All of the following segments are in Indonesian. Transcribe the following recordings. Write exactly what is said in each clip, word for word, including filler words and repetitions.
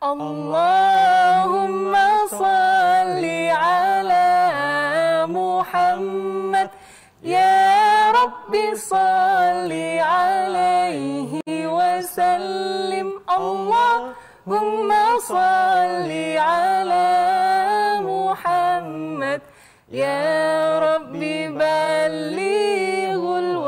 Allahumma salli ala Muhammad. Ya Rabbi salli alaihi wasallim. Allahumma salli ala Muhammad. Ya Rabbi ballighul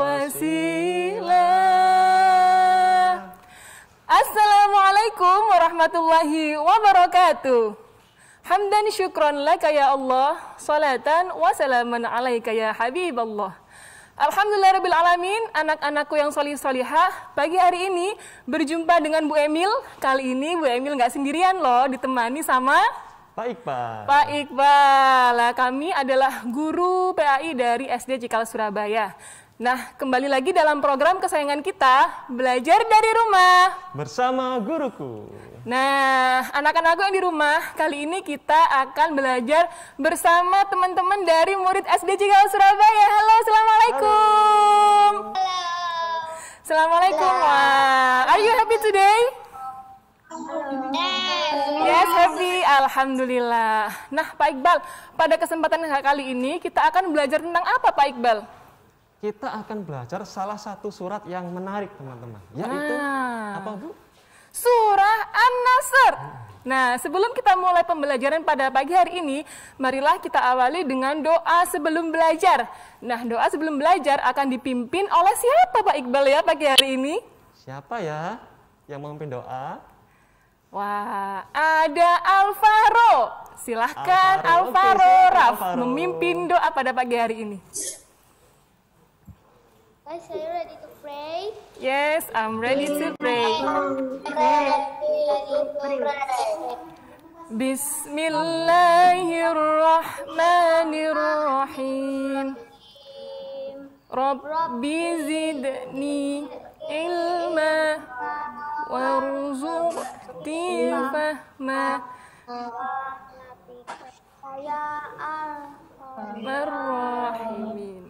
wasilah. Assalamualaikum warahmatullahi wabarakatuh. Hamdan syukran laka ya Allah, salatan wa salaman alaika ya Habiballah. Alhamdulillahirabbil alamin, anak-anakku yang solih-solihah, pagi hari ini berjumpa dengan Bu Emil. Kali ini Bu Emil nggak sendirian loh, ditemani sama Pak Iqbal. Pak Iqbal. Nah, kami adalah guru P A I dari S D Cikal Surabaya. Nah, kembali lagi dalam program kesayangan kita, Belajar dari Rumah Bersama Guruku. Nah, anak-anakku yang di rumah, kali ini kita akan belajar bersama teman-teman dari murid S D Cikal Surabaya. Halo, Assalamualaikum. Halo. Assalamualaikum. Wah, are you happy today? Yes, happy. Alhamdulillah. Nah, Pak Iqbal, pada kesempatan kali ini kita akan belajar tentang apa, Pak Iqbal? Kita akan belajar salah satu surat yang menarik, teman-teman. Yaitu Nah. apa, Bu? Surah An-Nasr. Nah, sebelum kita mulai pembelajaran pada pagi hari ini, marilah kita awali dengan doa sebelum belajar. Nah, doa sebelum belajar akan dipimpin oleh siapa, Pak Iqbal, ya pagi hari ini? Siapa ya yang memimpin doa? Wah, ada Alvaro. Silahkan Alvaro. Alvaro, Oke, silakan, Raf, Alvaro. memimpin doa pada pagi hari ini. Guys, are you ready to pray? Yes, I'm ready to pray. Ready to pray. Bismillahirrahmanirrahim. Rabbi zidni ilma warzuqni fahma. Ya Ar-Rahimin.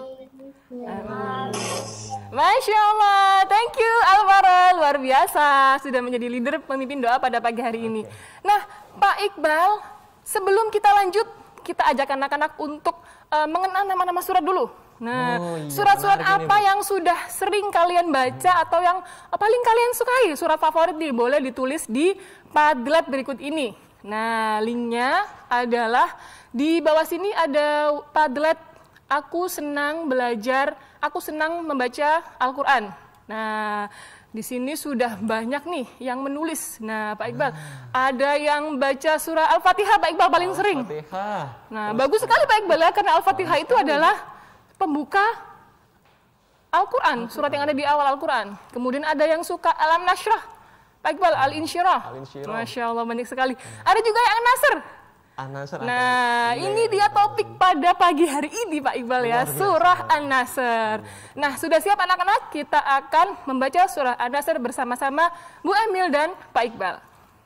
Masya Allah, thank you Alvaro, luar biasa sudah menjadi leader pemimpin doa pada pagi hari ini. Nah, Pak Iqbal, sebelum kita lanjut, kita ajak anak-anak untuk uh, mengenal nama-nama surat dulu. Nah, Oh, iya, surat-surat menarik ini, apa Bu. yang sudah sering kalian baca atau yang uh, paling kalian sukai, surat favorit nih, boleh ditulis di Padlet berikut ini. Nah, linknya adalah di bawah sini ada Padlet Aku Senang Belajar, Aku Senang Membaca Al-Quran. Nah, di sini sudah banyak nih yang menulis. Nah, Pak Iqbal, ada yang baca surah Al-Fatihah, Pak Iqbal paling sering. Al-Fatihah. Nah, bagus sekali Pak Iqbal ya, karena Al-Fatihah itu adalah pembuka Al-Quran, surat yang ada di awal Al-Quran. Kemudian ada yang suka Alam Nashrah, Pak Iqbal, Al-Insyirah. Al-Insyirah. Masya Allah, banyak sekali. Ada juga yang An-Nasr. An-Nasr. Nah, Iya, ini iya, dia iya. topik pada pagi hari ini, Pak Iqbal ya, Luar biasa. surah An-Nasr. Nah, sudah siap anak-anak? Kita akan membaca surah An-Nasr bersama-sama Bu Emil dan Pak Iqbal.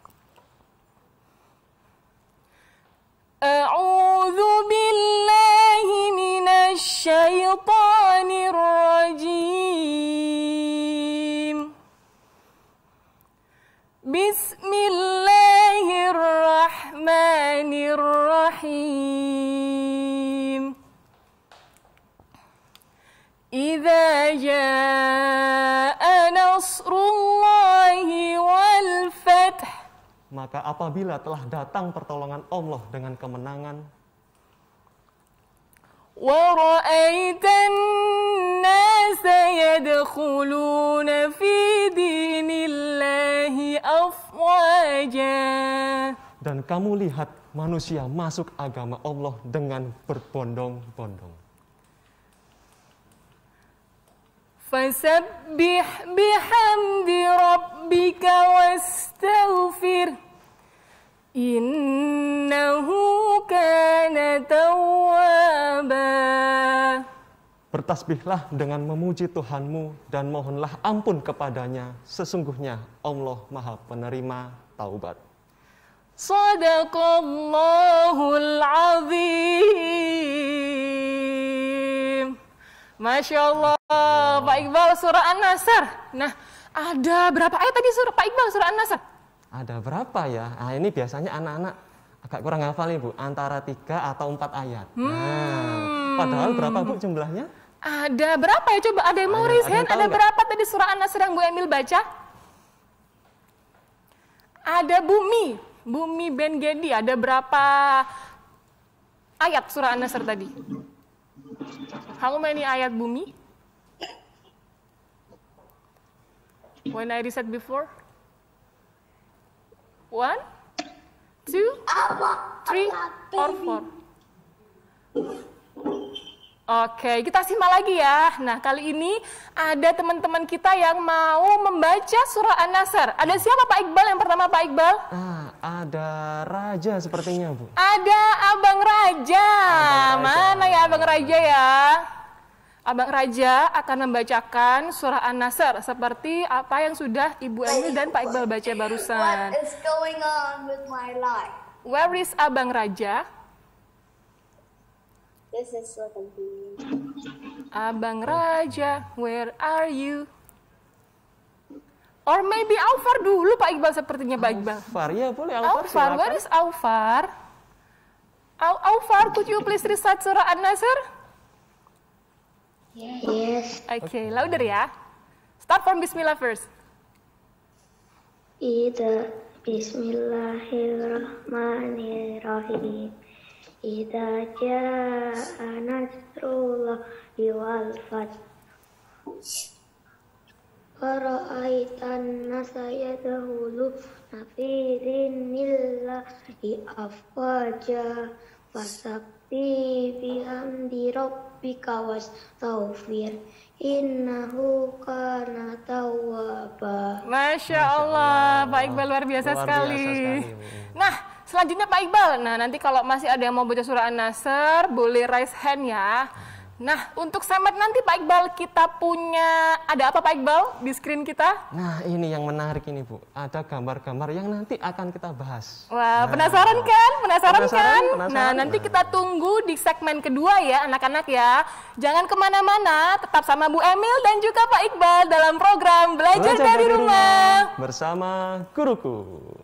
A'udzu billahi minasy syaithanir rajim. Bismillahirrahmanirrahim. Idza jaa nasrullahi wal fath. Maka apabila telah datang pertolongan Allah dengan kemenangan, Wa ra'aitan nasa yadkhuluna fi dinillahi afwaja. dan kamu lihat manusia masuk agama Allah dengan berbondong-bondong. Fasabbih bihamdi rabbika wastaghfir. Innahu kana tawwaba. Bertasbihlah dengan memuji Tuhanmu dan mohonlah ampun kepadanya. Sesungguhnya Allah Maha Penerima Taubat. Sadaqallahul azim. Masya Allah, Pak Iqbal, surah An-Nasr. Nah, ada berapa ayat tadi surah Pak Iqbal surah An-Nasr? Ada berapa ya? Nah, ini biasanya anak-anak agak kurang hafal nih, Bu. Antara tiga atau empat ayat. Hmm. Nah, padahal berapa, Bu, jumlahnya? Ada berapa ya? Coba ada yang mau Ada- raise ada yang hand? tahu Ada nggak? berapa tadi surah An-Nasr yang Bu Emil baca? Ada Bumi. Bumi Ben Gedi. Ada berapa ayat surah An-Nasr tadi? How many ayat Bumi? When I reset before? One, two, three, or four? Oke, kita simak lagi ya. Nah, kali ini ada teman-teman kita yang mau membaca surah An-Nasr. Ada siapa Pak Iqbal yang pertama, Pak Iqbal? Nah, ada Raja sepertinya, Bu. Ada Abang Raja. Abang Raja. Mana ya Abang Raja ya? Abang Raja akan membacakan surah An-Nasr seperti apa yang sudah Ibu Emil dan Pak Iqbal baca barusan. What is going on with my life? Where is Abang Raja? This is so confusing. Abang Raja, where are you? Or maybe Aufar dulu Pak Iqbal sepertinya Pak Iqbal. Aufar, ya boleh Aufar, Aufar, where is Aufar? Au- Aufar, could you please recite surah An-Nasr? Yes. Oke, okay, louder ya. Start from Bismillah first. Ida Bismillahirrahmanirrahim. Ida jaa nasrullahi wal fath. Fara'aitan nasa yadkhulu fi dinillahi afwaja. Fasabbi bihamdi rabbika wastaghfir innahu kana tawwaba. Masya Allah, Pak Iqbal luar biasa Luar sekali. biasa sekali. Nah, selanjutnya Pak Iqbal. Nah, nanti kalau masih ada yang mau baca surah An-Nasr, boleh raise hand ya. Nah, untuk semet nanti Pak Iqbal, kita punya, ada apa Pak Iqbal di screen kita? Nah, ini yang menarik ini, Bu. Ada gambar-gambar yang nanti akan kita bahas. Wah, Nah, penasaran kan? Penasaran, Penasaran, kan? penasaran. Nah, nanti kita tunggu di segmen kedua ya, anak-anak ya. Jangan kemana-mana, tetap sama Bu Emil dan juga Pak Iqbal dalam program Belajar, dari, Rumah. bersama guruku.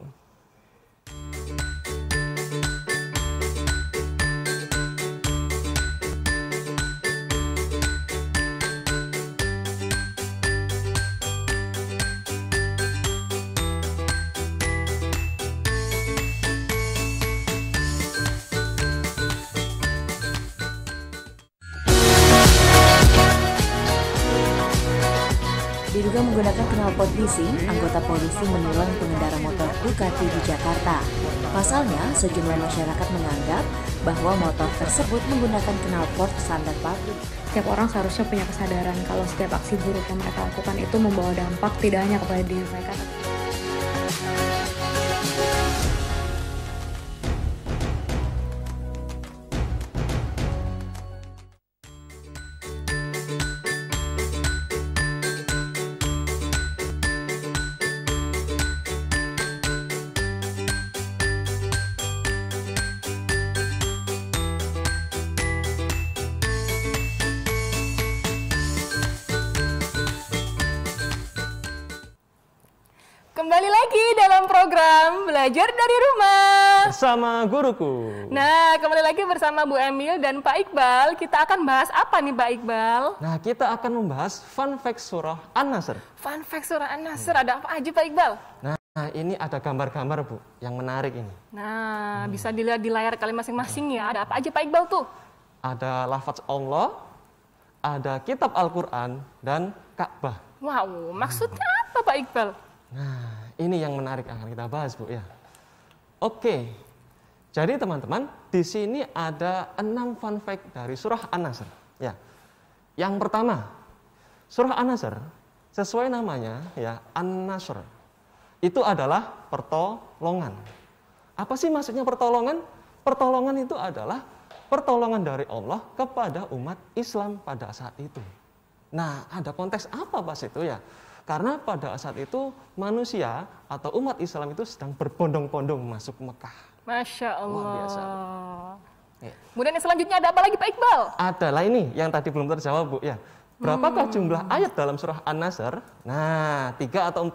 Diduga menggunakan knalpot bising, anggota polisi menilang pengendara motor Ducati di Jakarta. Pasalnya, sejumlah masyarakat menganggap bahwa motor tersebut menggunakan knalpot standar pabrik. Setiap orang seharusnya punya kesadaran kalau setiap aksi buruk yang mereka lakukan itu membawa dampak tidak hanya kepada diri mereka. Kembali lagi dalam program Belajar dari Rumah. Bersama guruku. Nah, kembali lagi bersama Bu Emil dan Pak Iqbal. Kita akan bahas apa nih Pak Iqbal? Nah, kita akan membahas fun fact surah An-Nasr. Fun fact surah An-Nasr, ada apa aja Pak Iqbal? Nah, ini ada gambar-gambar, Bu, yang menarik ini. Nah, bisa dilihat di layar kalian masing-masing ya. Ada apa aja Pak Iqbal tuh? Ada lafaz Allah, ada kitab Al-Quran, dan Ka'bah. Wow, maksudnya apa Pak Iqbal? Nah, ini yang menarik akan kita bahas, Bu, ya. Oke. Jadi, teman-teman, di sini ada enam fun fact dari surah An-Nasr, ya. Yang pertama, surah An-Nasr sesuai namanya, ya, An-Nasr. Itu adalah pertolongan. Apa sih maksudnya pertolongan? Pertolongan itu adalah pertolongan dari Allah kepada umat Islam pada saat itu. Nah, ada konteks apa pas itu ya? Karena pada saat itu manusia atau umat Islam itu sedang berbondong-bondong masuk Mekah. Masya Allah. Luar biasa. Ya. Kemudian yang selanjutnya ada apa lagi Pak Iqbal? Adalah ini yang tadi belum terjawab, Bu, ya. Berapakah jumlah ayat dalam surah An-Nasr? Nah, tiga atau empat?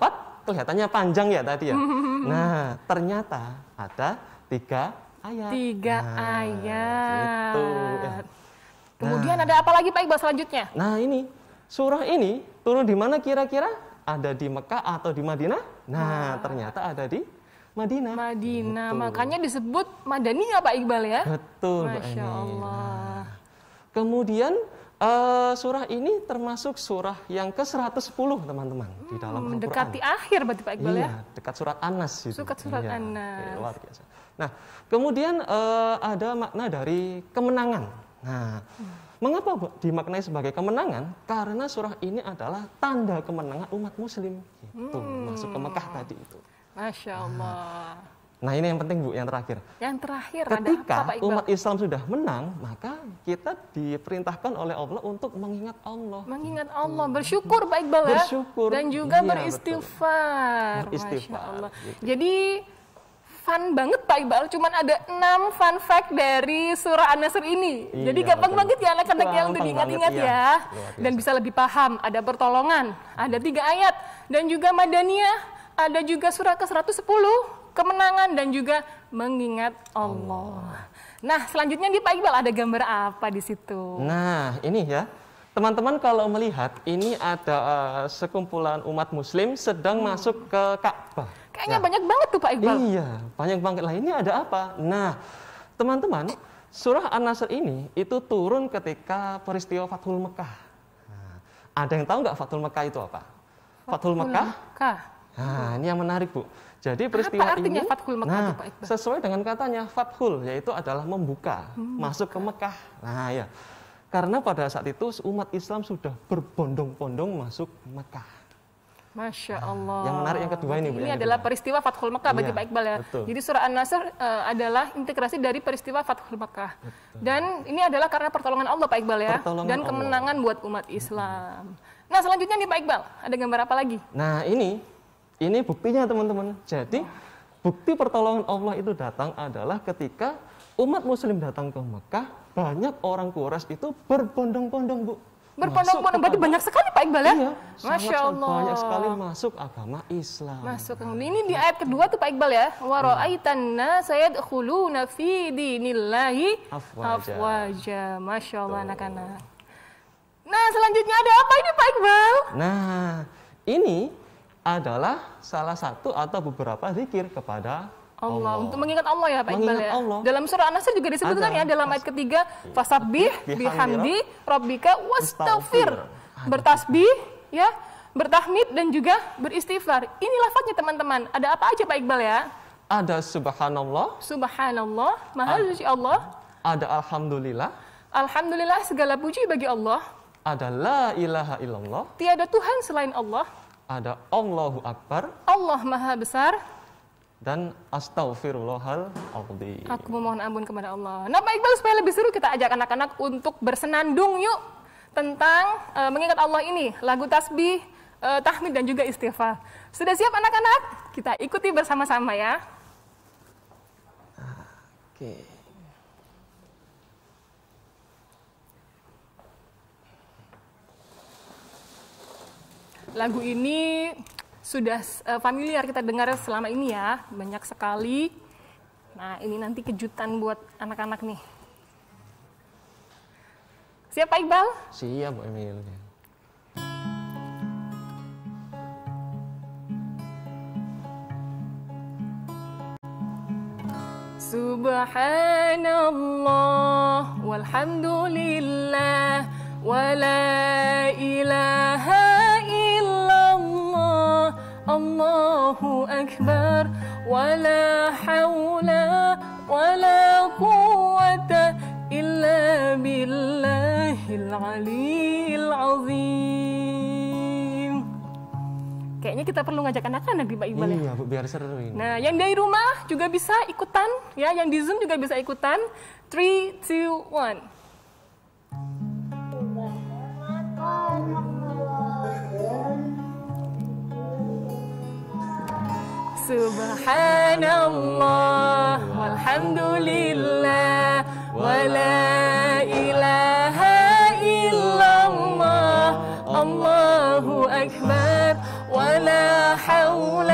kelihatannya panjang ya tadi ya. Nah, ternyata ada tiga ayat. Tiga nah, ayat. Gitu, ya. Kemudian nah, ada apa lagi Pak Iqbal selanjutnya? Nah ini, surah ini turun di mana kira-kira? Ada di Mekah atau di Madinah? Nah, nah. ternyata ada di Madinah. Madinah, gitu. Makanya disebut Madaniyah Pak Iqbal ya? Betul, Masya Mbak Allah. Nah, kemudian uh, surah ini termasuk surah yang ke seratus sepuluh teman-teman hmm, di dalam Al-Quran. Mendekati akhir berarti Pak Iqbal iya, ya? Dekat surat An-Nas. Gitu. Dekat surat iya, An-Nas. Luar biasa. Nah, kemudian uh, ada makna dari kemenangan. Nah, hmm. mengapa dimaknai sebagai kemenangan? Karena surah ini adalah tanda kemenangan umat Muslim. Gitu, hmm. masuk ke Mekah tadi itu. Masya Allah. Nah ini yang penting Bu, yang terakhir. Yang terakhir ketika ada apa, Pak Iqbal? umat Islam sudah menang, maka kita diperintahkan oleh Allah untuk mengingat Allah. Mengingat Allah, bersyukur Pak Iqbal ya. Bersyukur. Dan juga iya, beristighfar. Beristighfar. Masya Allah. Gitu. Jadi fun banget Pak Iqbal, cuman ada enam fun fact dari surah An-Nasr ini. Iya, Jadi gampang betul. banget ya anak-anak yang untuk Gampang diingat-ingat banget, ya. iya. Dan bisa lebih paham, ada pertolongan, ada tiga ayat. Dan juga Madaniyah, ada juga surah ke seratus sepuluh, kemenangan dan juga mengingat Allah. Allah. Nah, selanjutnya di Pak Iqbal ada gambar apa di situ? Nah, ini ya. Teman-teman kalau melihat ini ada uh, sekumpulan umat muslim sedang hmm. masuk ke Ka'bah. Kayaknya nah, banyak banget tuh Pak Iqbal. Iya, banyak banget. Lah ini ada apa? Nah, teman-teman, surah An-Nasr ini itu turun ketika peristiwa Fathul Mekah. Nah, ada yang tahu nggak Fathul Mekah itu apa? Fathul, Fathul Mekah? Mekah. Nah, ini yang menarik, Bu. Jadi peristiwa apa artinya ini, Fathul Mekah nah, itu, Pak Iqbal? sesuai dengan katanya Fathul, yaitu adalah membuka, hmm. masuk ke Mekah. Nah, ya. Karena pada saat itu umat Islam sudah berbondong-bondong masuk Mekah. Masya Allah. Yang menarik yang kedua ini, Bu. Ini adalah kedua. peristiwa Fathul Mekah bagi iya, Pak Iqbal ya. Betul. Jadi surah An-Nasr uh, adalah integrasi dari peristiwa Fathul Mekah. Betul. Dan ini adalah karena pertolongan Allah Pak Iqbal ya. Dan kemenangan Allah. Buat umat Islam. Nah, selanjutnya nih Pak Iqbal, ada gambar apa lagi? Nah, ini ini buktinya teman-teman. Jadi bukti pertolongan Allah itu datang adalah ketika umat muslim datang ke Mekah, banyak orang Quraisy itu berbondong-bondong, Bu. Berbondong-bondong, berarti banyak sekali Pak Iqbal ya? Iya, Masya Allah. Banyak sekali masuk agama Islam. Masuk. Ini di ayat kedua tuh Pak Iqbal ya. Wa ra'aitan nasa yadkhuluna fi dinillahi afwaja. Masya Allah anak-anak. Nah, selanjutnya ada apa ini Pak Iqbal? Nah, ini adalah salah satu atau beberapa zikir kepada Allah. Allah. Untuk mengingat Allah ya Pak Iqbal ya. Allah. Dalam surah An-Nasr juga disebutkan ya dalam ayat ketiga, fasabbih bihamdi rabbika wastaghfir. Bertasbih ya, bertahmid dan juga beristighfar. Ini lafaznya teman-teman. Ada apa aja Pak Iqbal ya? Ada subhanallah. Subhanallah, maha suci Allah. Ada alhamdulillah. Alhamdulillah, segala puji bagi Allah. Ada la ilaha illallah. Tiada Tuhan selain Allah. Ada Allahu Akbar. Allah Maha Besar. Dan astaghfirullahal azim. Aku memohon ampun kepada Allah. Nah Pak Iqbal, supaya lebih seru kita ajak anak-anak untuk bersenandung yuk tentang uh, mengingat Allah ini. Lagu tasbih, uh, tahmid dan juga istighfar. Sudah siap anak-anak? Kita ikuti bersama-sama ya. Oke. Okay. Lagu ini sudah uh, familiar kita dengar selama ini ya, banyak sekali. Nah, ini nanti kejutan buat anak-anak nih. Siap Pak Iqbal? Siap Bu Emil. Subhanallah walhamdulillah wala ilaha Allahu Akbar wala hawla wala quwwata illa billahil aliyil azim. Kayaknya kita perlu ngajak anak-anak di Pak Iqbal ya. Iya, Bu, biar seru ini. Nah, yang dari rumah juga bisa ikutan ya, yang di Zoom juga bisa ikutan. three, two, one. Subhanallah walhamdulillah wala ilaha illallah Allahu Akbar wala hawla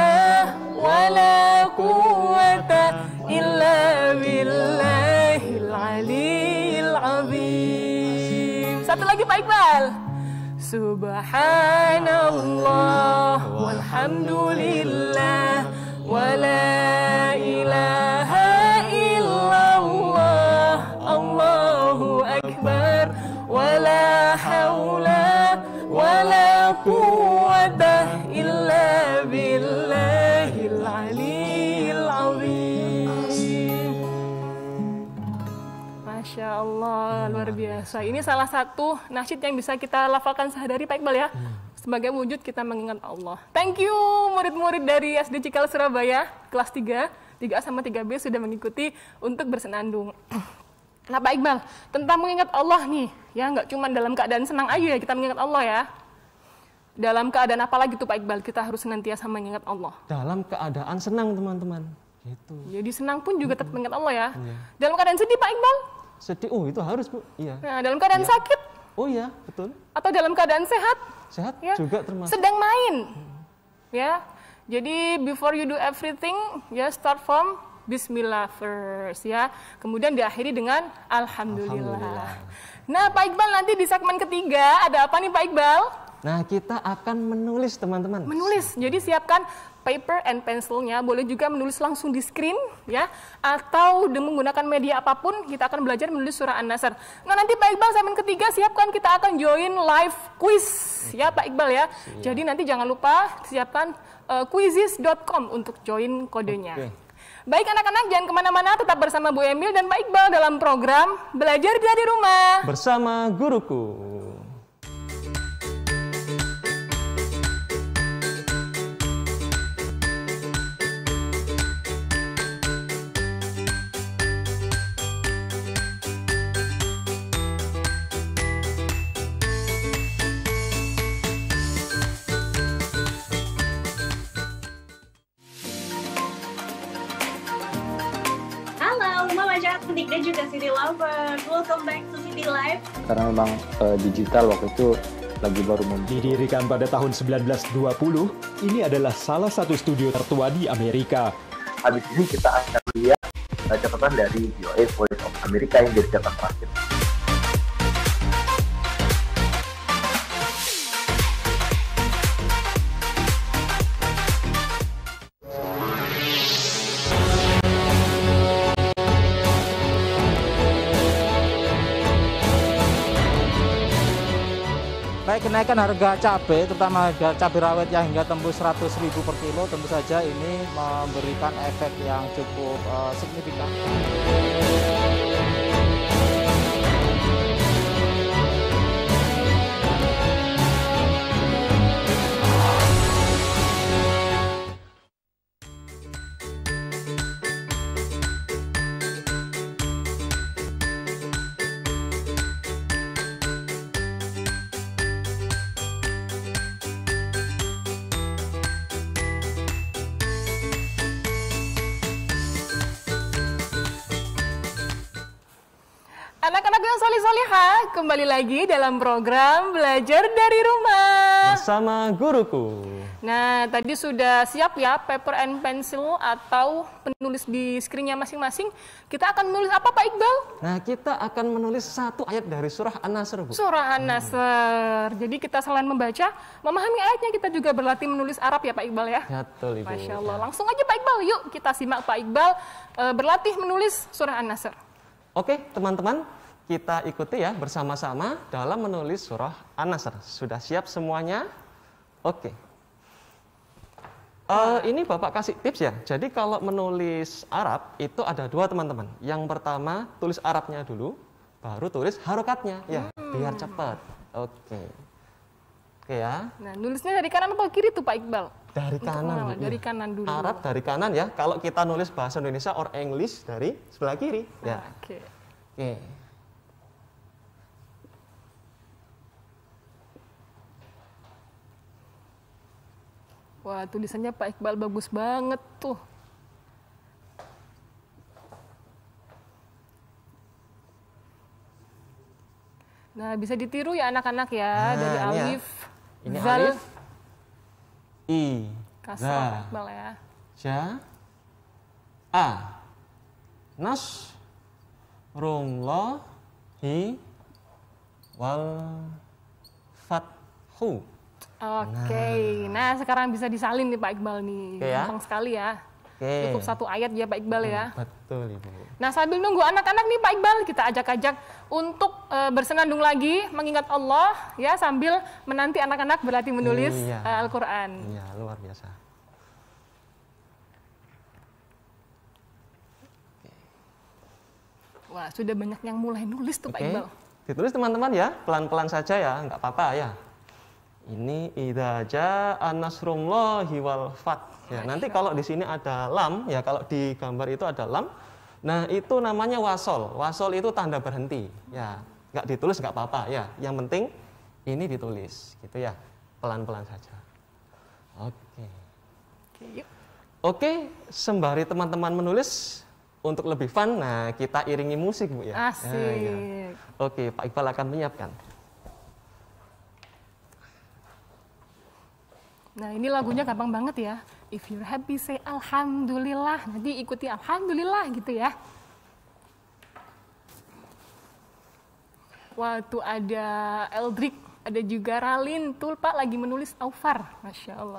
Subhanallah walhamdulillah wala ilaha illallah Allahu akbar wala haula wala quwwata illa billahil aliyil azim. Masya Allah, luar biasa. Ini salah satu nasyid yang bisa kita lafalkan sehari-hari Pak Iqbal ya, sebagai wujud kita mengingat Allah. Thank you murid-murid dari S D Cikal Surabaya kelas tiga, tiga A sama tiga B sudah mengikuti untuk bersenandung. Nah Pak Iqbal, tentang mengingat Allah nih, ya nggak cuma dalam keadaan senang aja ya kita mengingat Allah ya. Dalam keadaan apa lagi tuh Pak Iqbal kita harus senantiasa mengingat Allah? Dalam keadaan senang teman-teman. Gitu. Jadi senang pun juga tetap mengingat Allah ya. Iya. Dalam keadaan sedih Pak Iqbal? Sedih, oh itu harus Bu. Iya. Nah, dalam keadaan Iya. sakit? Oh iya, betul. Atau dalam keadaan sehat? Sehat Ya. juga termasuk. Sedang main, ya. Jadi before you do everything, ya start from Bismillah first, ya. Kemudian diakhiri dengan Alhamdulillah. Alhamdulillah. Nah, Pak Iqbal nanti di segmen ketiga ada apa nih Pak Iqbal? Nah, kita akan menulis teman-teman. Menulis. Jadi siapkan paper and pencilnya, boleh juga menulis langsung di screen ya, atau dengan menggunakan media apapun kita akan belajar menulis surah An-Nasr. Nah nanti Pak Iqbal segmen ketiga siapkan kita akan join live quiz ya Pak Iqbal ya. Siap. Jadi nanti jangan lupa siapkan uh, quizizz dot com untuk join kodenya. Oke. Baik anak-anak jangan kemana-mana, tetap bersama Bu Emil dan Pak Iqbal dalam program Belajar dari Rumah bersama guruku. Cantik dan juga City Lover. Welcome back to City Life. Karena memang uh, digital waktu itu lagi baru muncul. Didirikan pada tahun sembilan belas dua puluh, ini adalah salah satu studio tertua di Amerika. Habis ini kita akan lihat uh, catatan dari V O A Voice of America yang jadi catatan terakhir. Baik, kenaikan harga cabai, terutama harga cabai rawit yang hingga tembus seratus ribu per kilo, tentu saja ini memberikan efek yang cukup uh, signifikan. Anak-anak yang solih-solihah, kembali lagi dalam program Belajar dari Rumah bersama guruku. Nah, tadi sudah siap ya paper and pencil atau penulis di screen-nya masing-masing. Kita akan menulis apa Pak Iqbal? Nah, kita akan menulis satu ayat dari surah An-Nasr, Bu. Surah An-Nasr. Hmm. Jadi kita selain membaca, memahami ayatnya, kita juga berlatih menulis Arab ya Pak Iqbal ya? Betul, Ibu. Masya Allah. Langsung aja Pak Iqbal, yuk kita simak Pak Iqbal uh, berlatih menulis surah An-Nasr. Oke, teman-teman, kita ikuti ya bersama-sama dalam menulis surah An-Nasr. Sudah siap semuanya? Oke. Uh, ini Bapak kasih tips ya. Jadi kalau menulis Arab itu ada dua teman-teman. Yang pertama tulis Arabnya dulu, baru tulis harokatnya ya, hmm. biar cepat. Oke. Oke ya. Nah, nulisnya dari kanan atau kiri tuh Pak Iqbal? Dari Untuk kanan. ya. Dari kanan dulu. Arab dari kanan ya. Kalau kita nulis bahasa Indonesia or English dari sebelah kiri ya. Oke. Oke. Wah, tulisannya Pak Iqbal bagus banget tuh. Nah, bisa ditiru ya anak-anak ya, nah, dari alif, ya. Ini zal, alif, i, kasrah Iqbal ya. Ja, a, nas, rum, lo, hi, wal, fat, hu. Oke, nah. nah sekarang bisa disalin nih Pak Iqbal nih, Oke, ya? gampang sekali ya. Oke. Cukup satu ayat ya Pak Iqbal ya. Betul Ibu. Nah sambil nunggu anak-anak nih Pak Iqbal, kita ajak-ajak untuk e, bersenandung lagi, mengingat Allah ya, sambil menanti anak-anak berlatih menulis iya. e, Al-Quran. Iya, luar biasa. Wah sudah banyak yang mulai nulis tuh Pak Oke. Iqbal. Ditulis teman-teman ya, pelan-pelan saja ya, nggak apa-apa ya. Ini idza jaa nasrullahi wal fath. Ya, nanti kalau di sini ada lam, ya kalau di gambar itu ada lam. Nah, itu namanya wasol. Wasol itu tanda berhenti. Ya, nggak ditulis nggak apa-apa ya. Yang penting ini ditulis, gitu ya. Pelan-pelan saja. Oke. Oke, yuk. Oke, sembari teman-teman menulis untuk lebih fun, nah kita iringi musik Bu ya. Asik. Ya, ya. Oke, Pak Iqbal akan menyiapkan. Nah ini lagunya gampang banget ya. If you're happy say Alhamdulillah. Nanti ikuti Alhamdulillah gitu ya. Waktu ada Eldrik, ada juga Ralin. Tuh Pak lagi menulis Aufar. Masya Allah.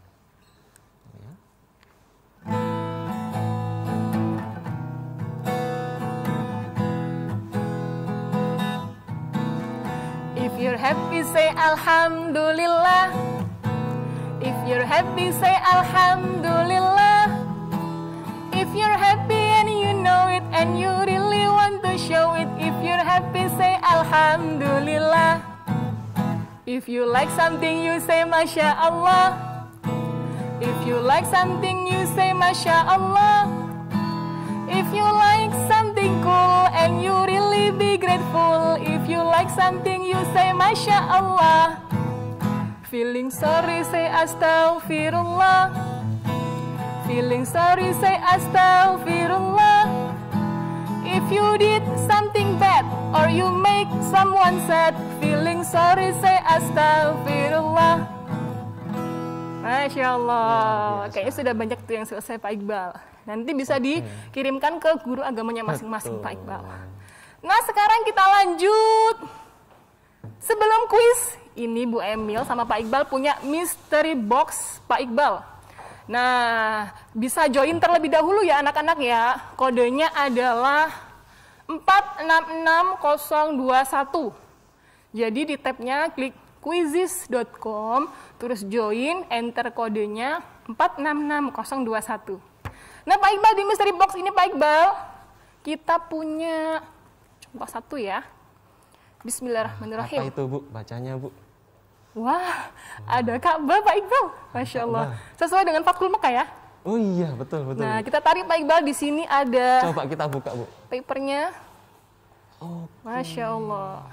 If you're happy say Alhamdulillah. If you're happy, say Alhamdulillah. If you're happy and you know it and you really want to show it. If you're happy, say Alhamdulillah. If you like something, you say Masya Allah. If you like something, you say Masya Allah. If you like something cool and you really be grateful. If you like something, you say Masya Allah. Feeling sorry, say astaghfirullah. Feeling sorry, say astaghfirullah. If you did something bad or you make someone sad, feeling sorry, say astaghfirullah. Masya Allah. Kayaknya sudah banyak tuh yang selesai Pak Iqbal. Nanti bisa dikirimkan ke guru agamanya masing-masing Pak Iqbal. Nah sekarang kita lanjut. Sebelum kuis, ini Bu Emil sama Pak Iqbal punya mystery box Pak Iqbal. Nah, bisa join terlebih dahulu ya anak-anak ya. Kodenya adalah empat enam enam nol dua satu. Jadi di tabnya klik quizizz dot com, terus join, enter kodenya empat enam enam nol dua satu. Nah Pak Iqbal, di mystery box ini Pak Iqbal, kita punya coba satu ya. Bismillahirrahmanirrahim. Apa itu Bu? Bacanya Bu. Wah, ada Ka'bah Pak Iqbal. Masya Allah. Sesuai dengan Fathul Mekah ya. Oh iya, betul, betul. Nah, kita tarik Pak Iqbal, di sini ada... Coba kita buka Bu. Papernya. Oh. Masya Allah.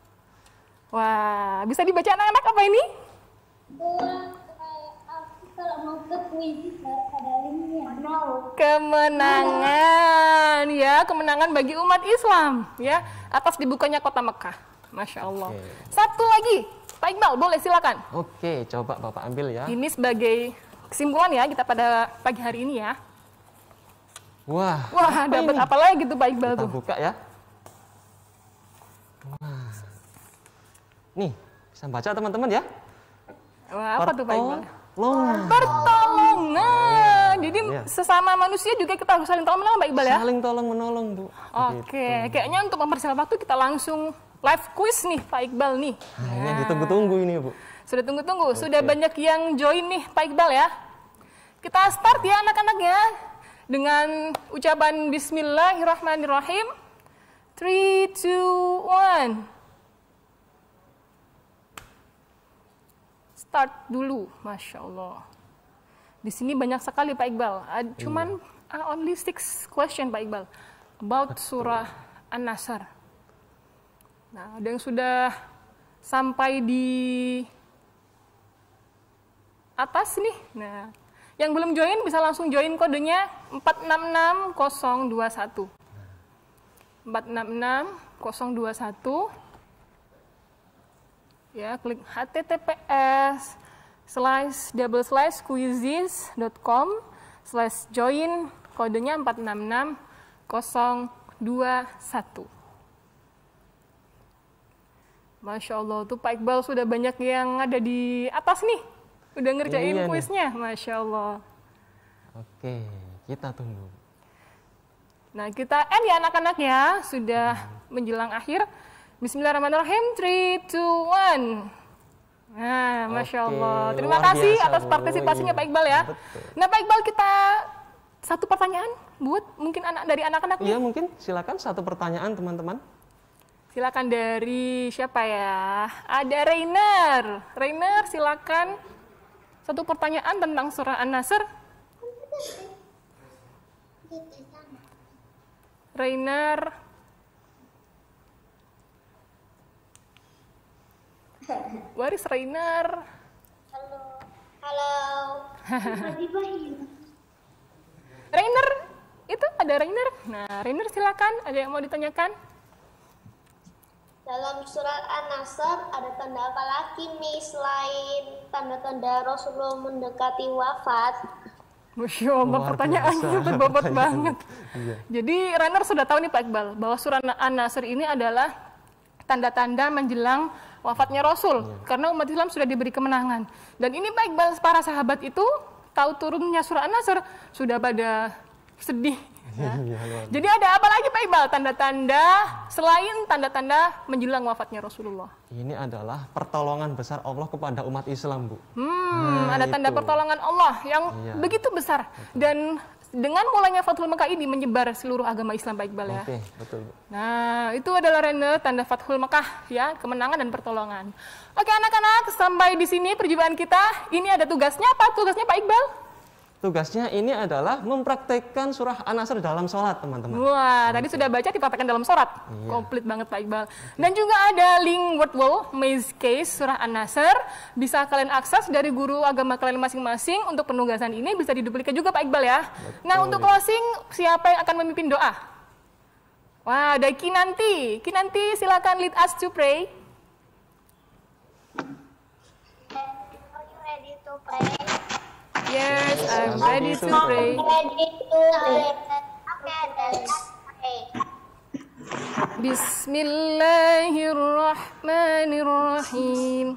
Wah, bisa dibaca anak-anak apa ini? Kalau mau ke kuis ada linknya. Kemenangan ya, kemenangan bagi umat Islam ya, atas dibukanya kota Mekah. Masya Allah. Oke. Satu lagi, Pak Iqbal boleh silakan. Oke, coba Bapak ambil ya. Ini sebagai kesimpulan ya kita pada pagi hari ini ya. Wah. Wah, dapat apa lagi tuh Pak Iqbal kita tuh? Buka ya. Wah. Nih, bisa baca teman-teman ya. Wah, apa tuh Pak Iqbal? Pertolongan. Pertolongan. Jadi ya. Sesama manusia juga kita harus saling tolong menolong Pak Iqbal ya. Saling tolong menolong Bu. Oke, gitu. Kayaknya untuk mempersiapkan waktu kita langsung live quiz nih Pak Iqbal nih. Nah, ini ditunggu-tunggu ini Bu. Sudah tunggu-tunggu, sudah banyak yang join nih Pak Iqbal ya. Kita start ya anak-anak ya dengan ucapan Bismillahirrahmanirrahim. three, two, one. Start dulu, Masya Allah. Di sini banyak sekali Pak Iqbal. Cuman uh, only six question Pak Iqbal about surah An-Nasr. Nah, ada yang sudah sampai di atas nih. Nah, yang belum join bisa langsung join kodenya empat enam enam nol dua satu. empat enam enam nol dua satu. Ya, klik h t t p s slash double slash quizizz dot com slash join, kodenya empat enam enam nol dua satu. Masya Allah, tuh Pak Iqbal sudah banyak yang ada di atas nih. Udah ngerjain Iya nih. kuisnya, Masya Allah. Oke, kita tunggu. Nah, kita end ya anak-anak ya. Sudah menjelang akhir. Bismillahirrahmanirrahim. three, two, one. Nah, Masya Oke, Allah. Terima luar kasih biasa, atas Bu. partisipasinya Iya, Pak Iqbal ya. betul. Nah, Pak Iqbal, kita satu pertanyaan buat mungkin anak dari anak-anak nih. Iya, mungkin silakan satu pertanyaan teman-teman. Silakan dari siapa ya? Ada Rainer. Rainer, silakan satu pertanyaan tentang surah An-Nasr. Rainer. Where is Rainer? Halo. Halo. Tiba-tiba hilang. Rainer, itu ada Rainer. Nah, Rainer silakan. Ada yang mau ditanyakan? Dalam surat An-Nasr ada tanda apa lagi nih selain tanda-tanda Rasulullah mendekati wafat? Masya Allah, Luar pertanyaannya biasa. berbobot Pertanyaan. banget. Iya. Jadi Rainer sudah tahu nih Pak Iqbal, bahwa surah An-Nasr ini adalah tanda-tanda menjelang wafatnya Rasul. Karena umat Islam sudah diberi kemenangan. Dan ini Pak Iqbal, para sahabat itu tahu turunnya surah An-Nasr sudah pada sedih. Ya. Jadi ada apa lagi Pak Iqbal? Tanda-tanda selain tanda-tanda menjelang wafatnya Rasulullah. Ini adalah pertolongan besar Allah kepada umat Islam, Bu. Hmm, Nah, ada tanda itu. pertolongan Allah yang Iya. begitu besar. Dan dengan mulainya Fathul Mekah ini menyebar seluruh agama Islam Pak Iqbal ya. Oke, betul, Bu. Nah, itu adalah Rainer, tanda Fathul Mekah ya, kemenangan dan pertolongan. Oke anak-anak, sampai di sini perjumpaan kita. Ini ada tugasnya apa? Tugasnya Pak Iqbal? Tugasnya ini adalah mempraktekkan surah An-Nasr dalam sholat, teman-teman. Wah, tadi sudah baca dipraktekkan dalam sholat. Iya. Komplit banget Pak Iqbal. Dan juga ada link word wall, maze case, surah An-Nasr. Bisa kalian akses dari guru agama kalian masing-masing. Untuk penugasan ini bisa diduplikat juga Pak Iqbal ya. Nah, untuk closing, siapa yang akan memimpin doa? Wah, ada Kinanti. Kinanti, silakan lead us to pray. Are you ready to pray? Yes, I'm ready to pray. Ready to pray. Okay, let's pray. Bismillahirrahmanirrahim.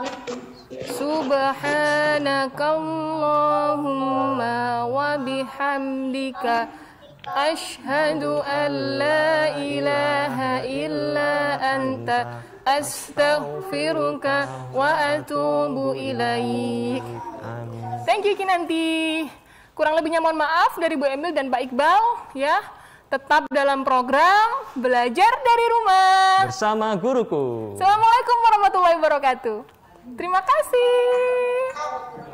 Subhanakallahumma wa bihamdika ashhadu an la ilaha illa anta astaghfiruka wa atubu ilaik. Amin. Thank you Kinanti. Kurang lebihnya mohon maaf dari Bu Emil dan Pak Iqbal ya. Tetap dalam program Belajar dari Rumah Bersama guruku. Assalamualaikum warahmatullahi wabarakatuh. Terima kasih.